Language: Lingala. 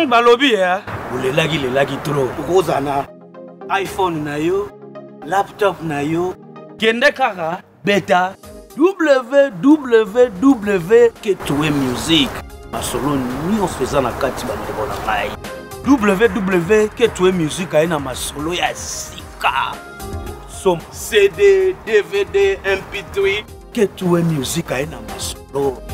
balobi ya. Lelagi trop. Kozana iPhone na yo, laptop na yo, Kende kaka. beta www Ketue Music. Masolo nyonso eza na kati bandeko na ngai. www Ketue Music aina masolo ya sika. Som CD, DVD, MP3 Ketue Music aina masolo